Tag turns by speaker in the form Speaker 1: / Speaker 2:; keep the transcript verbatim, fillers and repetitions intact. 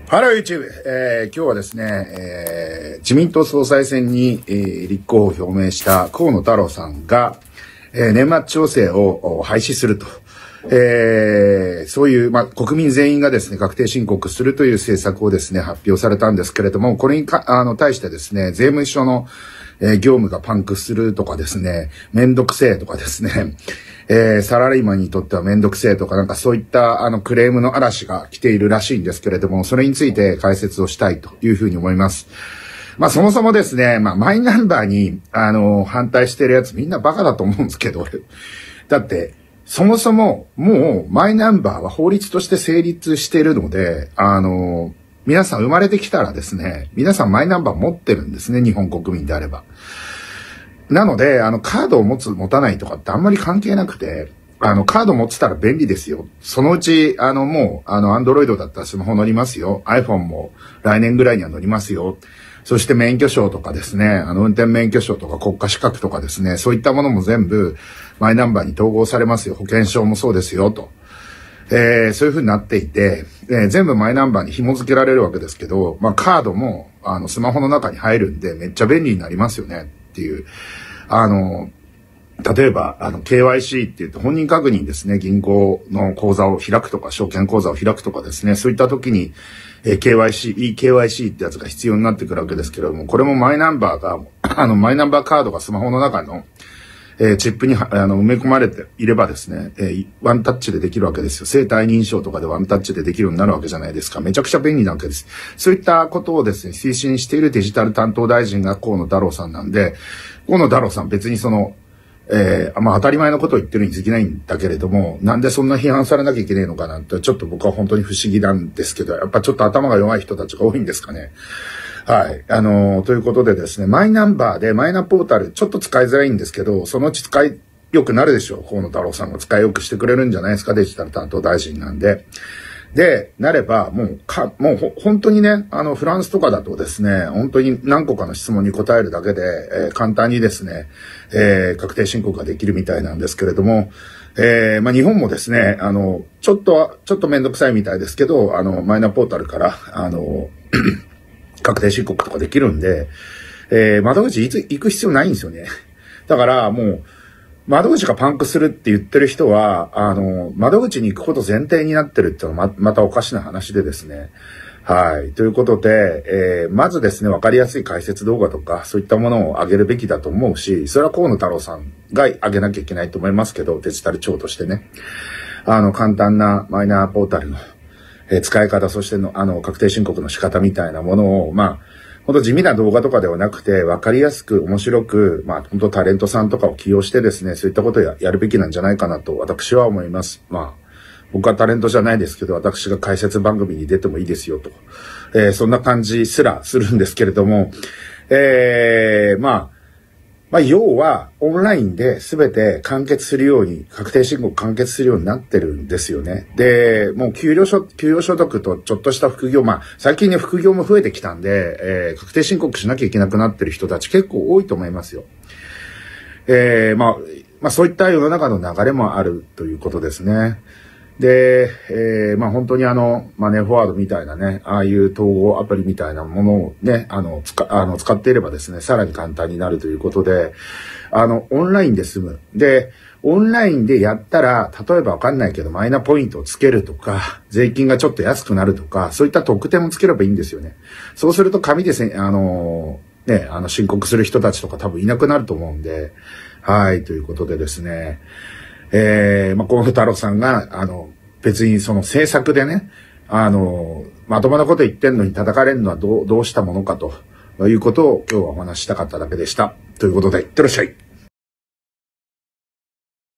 Speaker 1: ハロー YouTube、えー、今日はですね、えー、自民党総裁選に、えー、立候補を表明した河野太郎さんが、えー、年末調整を廃止すると、えー、そういう、まあ、国民全員がですね、確定申告するという政策をですね、発表されたんですけれども、これにか、あの、対してですね、税務署の、えー、業務がパンクするとかですね、めんどくせえとかですね、えー、サラリーマンにとってはめんどくせえとかなんかそういったあのクレームの嵐が来ているらしいんですけれども、それについて解説をしたいというふうに思います。まあそもそもですね、まあマイナンバーにあの反対してるやつみんなバカだと思うんですけど、だってそもそももうマイナンバーは法律として成立しているので、あの皆さん生まれてきたらですね、皆さんマイナンバー持ってるんですね、日本国民であれば。なので、あの、カードを持つ、持たないとかってあんまり関係なくて、あの、カード持ってたら便利ですよ。そのうち、あの、もう、あの、アンドロイドだったらスマホ乗りますよ。iPhone も来年ぐらいには乗りますよ。そして免許証とかですね、あの、運転免許証とか国家資格とかですね、そういったものも全部、マイナンバーに統合されますよ。保険証もそうですよ、と。えー、そういう風になっていて、えー、全部マイナンバーに紐付けられるわけですけど、まあ、カードも、あの、スマホの中に入るんで、めっちゃ便利になりますよね。っていう。あの、例えば、あの、ケーワイシー って言って本人確認ですね、銀行の口座を開くとか、証券口座を開くとかですね、そういった時に、えー、ケーワイシー、イーケーワイシー ってやつが必要になってくるわけですけれども、これもマイナンバーが、あの、マイナンバーカードがスマホの中の、えー、チップにあの埋め込まれていればですね、えー、ワンタッチでできるわけですよ。生体認証とかでワンタッチでできるようになるわけじゃないですか。めちゃくちゃ便利なわけです。そういったことをですね、推進しているデジタル担当大臣が河野太郎さんなんで、河野太郎さん別にその、えー、まあ当たり前のことを言ってるに過ぎないんだけれども、なんでそんな批判されなきゃいけないのかなって、ちょっと僕は本当に不思議なんですけど、やっぱちょっと頭が弱い人たちが多いんですかね。はい。あのー、ということでですね、マイナンバーでマイナポータル、ちょっと使いづらいんですけど、そのうち使いよくなるでしょう。河野太郎さんが使いよくしてくれるんじゃないですか、デジタル担当大臣なんで。で、なれば、もう、か、もうほ、本当にね、あの、フランスとかだとですね、本当に何個かの質問に答えるだけで、えー、簡単にですね、えー、確定申告ができるみたいなんですけれども、えー、まあ、日本もですね、あの、ちょっと、ちょっとめんどくさいみたいですけど、あの、マイナポータルから、あの、確定申告とかできるんで、えー、窓口いつ行く必要ないんですよね。だからもう、窓口がパンクするって言ってる人は、あの、窓口に行くこと前提になってるっていうのはま、またおかしな話でですね。はい。ということで、えー、まずですね、わかりやすい解説動画とか、そういったものを上げるべきだと思うし、それは河野太郎さんが上げなきゃいけないと思いますけど、デジタル庁としてね。あの、簡単なマイナーポータルの、えー、使い方、そしての、あの、確定申告の仕方みたいなものを、まあ、ほんと地味な動画とかではなくて、わかりやすく面白く、まあ、ほんとタレントさんとかを起用してですね、そういったことを や, やるべきなんじゃないかなと、私は思います。まあ、僕はタレントじゃないですけど、私が解説番組に出てもいいですよと。えー、そんな感じすらするんですけれども、えー、まあ、まあ、要は、オンラインで全て完結するように、確定申告完結するようになってるんですよね。で、もう給料所、給与所得とちょっとした副業、まあ、最近ね、副業も増えてきたんで、えー、確定申告しなきゃいけなくなってる人たち結構多いと思いますよ。えー、まあ、まあ、そういった世の中の流れもあるということですね。で、えー、まあ本当にあの、マネーフォワードみたいなね、ああいう統合アプリみたいなものをね、あの、使、あの、使っていればですね、さらに簡単になるということで、あの、オンラインで済む。で、オンラインでやったら、例えばわかんないけど、マイナポイントをつけるとか、税金がちょっと安くなるとか、そういった特典もつければいいんですよね。そうすると紙でせ、あの、ね、あの、申告する人たちとか多分いなくなると思うんで、はい、ということでですね、えー、まあ、河野太郎さんが、あの、別にその政策でね、あの、まともなこと言ってんのに叩かれるのはどう、どうしたものかということを今日はお話ししたかっただけでした。ということで、いってらっしゃい。